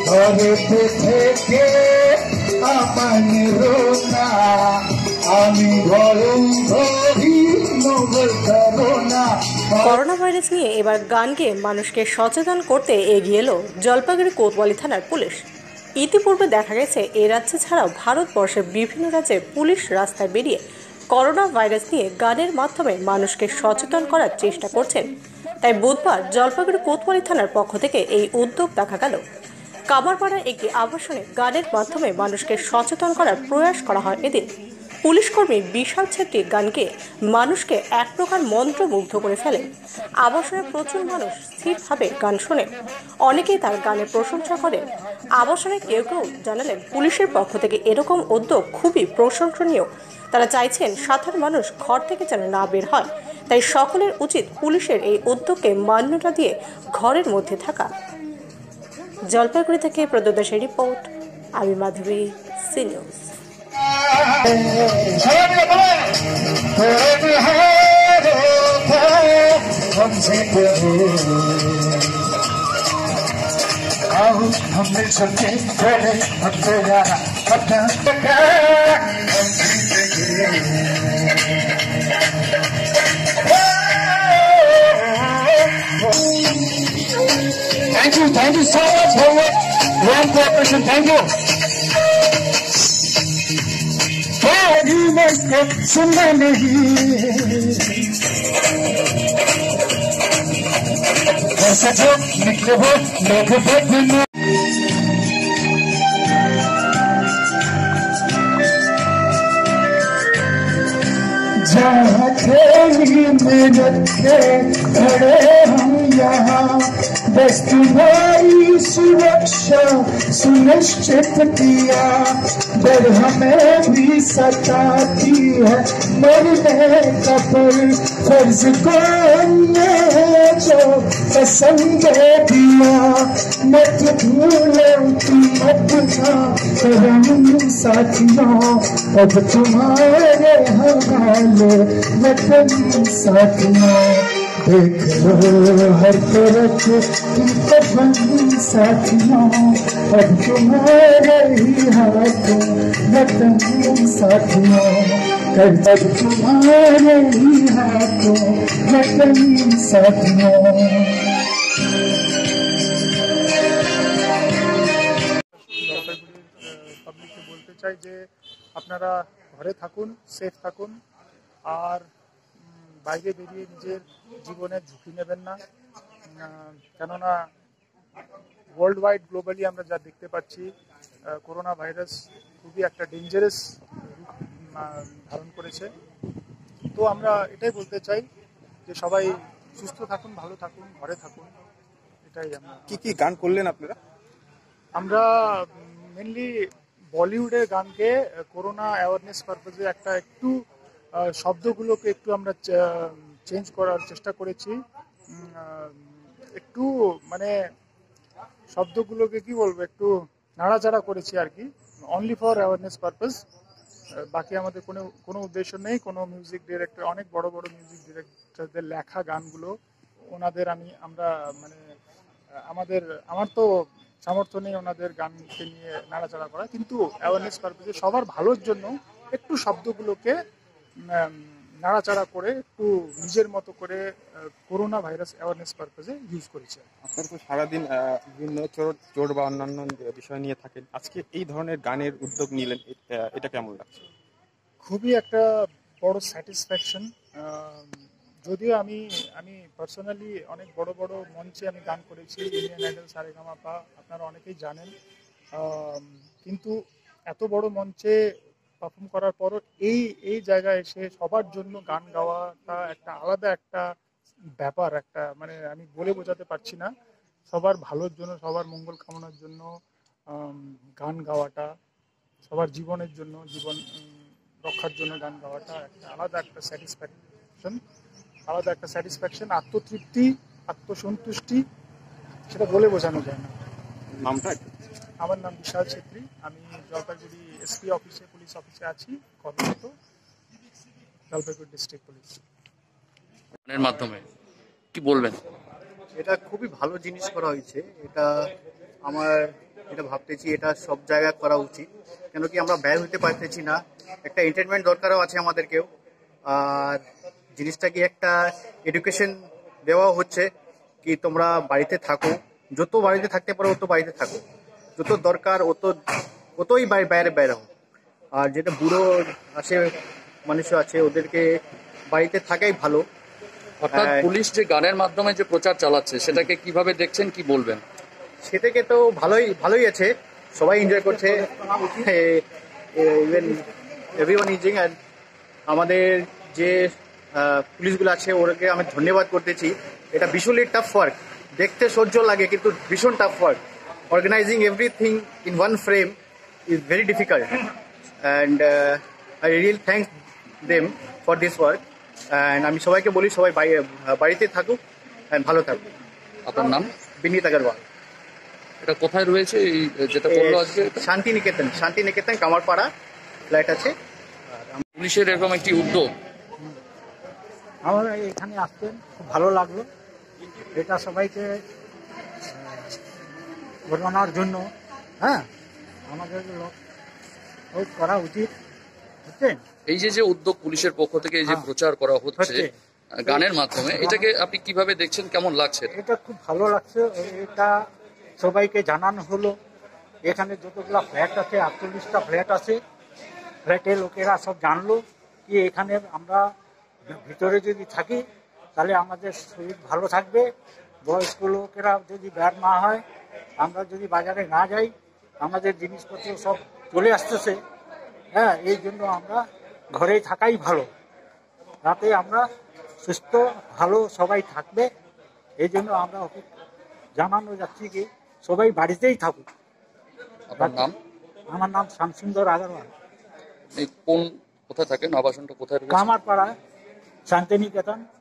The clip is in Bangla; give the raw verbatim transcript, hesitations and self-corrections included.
ঘরেতে থেকে আমায় রোনা আমি ঘরে ঘরি মোগল করোনা। করোনা ভাইরাস নিয়ে এবার গান গেয়ে মানুষকে সচেতন করতে এগিয়ে এলো জলপাইগুড়ি কোতোয়ালি থানার পুলিশ। ইতিপূর্বে দেখা গেছে এ রাজ্যে ছাড়াও ভারতবর্ষের বিভিন্ন রাজ্যে পুলিশ রাস্তায় বেরিয়ে করোনা ভাইরাস নিয়ে গানের মাধ্যমে মানুষকে সচেতন করার চেষ্টা করছেন। তাই বুধবার জলপাইগুড়ি কোতোয়ালি থানার পক্ষ থেকে এই উদ্যোগ দেখা গেল। কামারপাড়ার একটি আবাসনে গানের মাধ্যমে মানুষকে সচেতন করার প্রয়াস করা হয় এদিন। পুলিশ কর্মী বিশাল ছেত্রী গানকে মানুষকে এক প্রকার মন্ত্রমুগ্ধ করে ফেলেন। আবাসনে প্রচুর মানুষ স্থিরভাবে গান শোনে, অনেকেই তার গানের প্রশংসা করেন। আবাসনে কেউ কেউ জানালেন পুলিশের পক্ষ থেকে এরকম উদ্যোগ খুবই প্রশংসনীয়। তারা চাইছেন সাধারণ মানুষ ঘর থেকে যেন না বের হয়, তাই সকলের উচিত পুলিশের এই উদ্যোগকে মান্যতা দিয়ে ঘরের মধ্যে থাকা। জলপাইগুড়ি থেকে প্রদ্যোৎ রিপোর্ট, আমি মাধবী, সি নিউজ। हम मिल सके पहले अब तो यारा अपना टका Thank you, thank you so much for your warm cooperation. Thank you. बारी मुझको सुनना नहीं ऐसा जो निकले हो लोग बदलना जहाँ तेरी मेहनत के खड़े हम यहाँ बस तुम्हारी सुरक्षा सुनिश्चित किया। डर हमें भी सताती है मरने का पर फर्ज को हमने जो पसंद दिया। मत भूलो तुम अपना करम साथियों अब तुम्हारे हवाले वतन साथियों। देख लो हर तरफ वतन साथियों अब तुम्हारे ही हाथों वतन साथियों। कर अब तुम्हारे ही हाथों वतन साथियों। পাবলিককে বলতে চাই যে আপনারা ঘরে থাকুন, সেফ থাকুন, আর বাইরে বেরিয়ে নিজের জীবনের ঝুঁকি নেবেন না। কেননা ওয়ার্ল্ড ওয়াইড গ্লোবালি আমরা যা দেখতে পাচ্ছি করোনা ভাইরাস খুবই একটা ডেঞ্জারাস রূপ ধারণ করেছে। তো আমরা এটাই বলতে চাই যে সবাই সুস্থ থাকুন, ভালো থাকুন, ঘরে থাকুন। এটাই আমরা। কি কি গান করলেন আপনারা? আমরা মেনলি বলিউডের গানকে করোনা অ্যাওয়ারনেস পারপাসে একটা একটু শব্দগুলোকে একটু আমরা চেঞ্জ করার চেষ্টা করেছি। একটু মানে শব্দগুলোকে কি বলবো একটু নাড়াচাড়া করেছি আর কি, অনলি ফর অ্যাওয়ারনেস পারপাস। বাকি আমাদের কোনো কোনো উদ্দেশ্য নেই। কোনো মিউজিক ডিরেক্টর, অনেক বড় বড় মিউজিক ডিরেক্টরদের লেখা গানগুলো ওনাদের আমি আমরা মানে আমাদের আমার তো সামর্থ্য নেই ওনাদের গানকে নিয়ে নাড়াচাড়া করা, কিন্তু অ্যাওয়ারনেস পারপাসে সবার ভালোর জন্য একটু শব্দগুলোকে নাড়াচাড়া করে একটু নিজের মতো করে করোনা ভাইরাস অ্যাওয়ারনেস পারপাসে ইউজ করেছে। আপনারা তো সারাদিন বিভিন্ন চোট চোট বা অন্যান্য বিষয় নিয়ে থাকেন, আজকে এই ধরনের গানের উদ্যোগ নিলেন, এটা কেমন লাগছে? খুবই একটা বড় স্যাটিসফ্যাকশন। যদিও আমি আমি পার্সোনালি অনেক বড় বড় মঞ্চে আমি গান করেছি, ইন্ডিয়ান আইডল, সারেগামাপা, আপনারা অনেকেই জানেন, কিন্তু এত বড় মঞ্চে পারফর্ম করার পরও এই এই জায়গায় এসে সবার জন্য গান গাওয়াটা একটা আলাদা একটা ব্যাপার, একটা মানে আমি বলে বোঝাতে পারছি না। সবার ভালোর জন্য, সবার মঙ্গল কামনার জন্য গান গাওয়াটা, সবার জীবনের জন্য, জীবন রক্ষার জন্য গান গাওয়াটা একটা আলাদা একটা স্যাটিসফ্যাকশন, আলাদা একটা স্যাটিসফ্যাকশন, আত্মতৃপ্তি, আত্মসন্তুষ্টি, সেটা বলে বোঝানো যায় না। নামটা? আমার নাম বিশাল ছেত্রী, আমি জলপাইগুড়ি এসপি অফিসে, পুলিশ অফিসে আছি কর্মরত, জলপাইগুড়ি ডিস্ট্রিক্ট পুলিশ। এর মাধ্যমে কি বলবেন? এটা খুবই ভালো জিনিস করা হয়েছে। এটা আমার এটা ভাবতেছি এটা সব জায়গায় করা উচিত, কেন কি আমরা ব্যয় হতে পারতেছি না, একটা এন্টারটেনমেন্ট দরকারও আছে আমাদেরকেও। আর জিনিসটা কি একটা এডুকেশন দেওয়া হচ্ছে কি তোমরা বাড়িতে থাকো, যত বাড়িতে থাকতে পারো অত বাড়িতে থাকো, যত দরকার অত অতই বাইরে বাইরে হোক। আর যেটা বুড়ো আছে মানুষ আছে ওদেরকে বাড়িতে থাকাই ভালো। অর্থাৎ পুলিশ যে গানের মাধ্যমে যে প্রচার চালাচ্ছে সেটাকে কিভাবে দেখছেন, কি বলবেন? সেটাকে তো ভালোই ভালোই আছে, সবাই এনজয় করছে, ইভেন এভরিওয়ান ইজিং। আর আমাদের যে পুলিশগুলো আছে ওদেরকে আমি ধন্যবাদ করতেছি। এটা ভীষণই টাফ ওয়ার্ক, দেখতে সহ্য লাগে কিন্তু ভীষণ tough work. Organising everything in one frame is very difficult and I really thanks them for this work. And আমি সবাইকে বলি সবাই বাড়িতে থাকুক অ্যান্ড ভালো থাকুক। আপনার নাম? বিনীত আগরওয়াল। এটা কোথায় রয়েছে এই যেটা করলো আজকে? শান্তিনিকেতন, শান্তিনিকেতন কামারপাড়া ফ্ল্যাট আছে। পুলিশের এরকম একটি উদ্যোগ, আমার এখানে আসতেন খুব ভালো লাগলো। এটা সবাইকে ঘটনার জন্য হ্যাঁ আমাদের করা উচিত, বুঝছেন? এই যে যে উদ্যোগ পুলিশের পক্ষ থেকে এই যে হ্যাঁ, প্রচার করা হচ্ছে হচ্ছে। গানের মাধ্যমে, এটাকে আপনি কিভাবে দেখছেন, কেমন লাগছে? এটা খুব ভালো লাগছে। এটা সবাইকে জানানো হলো। এখানে যতগুলা ফ্ল্যাট আছে, আটচল্লিশটা ফ্ল্যাট আছে, ফ্ল্যাটের লোকেরা সব জানলো কি এখানে আমরা ভিতরে যদি থাকি তাহলে আমাদের শরীর ভালো থাকবে। বয়স্ক লোকেরা যদি বের না হয়, আমরা যদি বাজারে না যাই, আমাদের জিনিসপত্র সব চলে আসতেছে। হ্যাঁ, এই জন্য আমরা ঘরেই থাকাই ভালো, তাতে আমরা সুস্থ ভালো সবাই থাকবে। এই জন্য আমরা ওকে জানানো যাচ্ছি কি সবাই বাড়িতেই থাকুক। আপনার নাম? আমার নাম শ্যামসুন্দর আগরওয়াল। এই কোন কোথায় থাকেন, আবাসনটা কোথায় রয়েছে? কামারপাড়া শান্তিনিকেতন।